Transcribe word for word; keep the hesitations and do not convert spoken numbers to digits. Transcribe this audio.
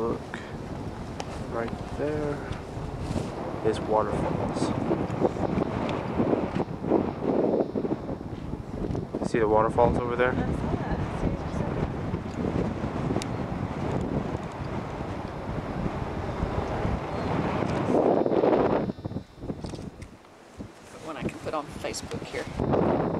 look. Right there is waterfalls. See the waterfalls over there? One I can put on Facebook here.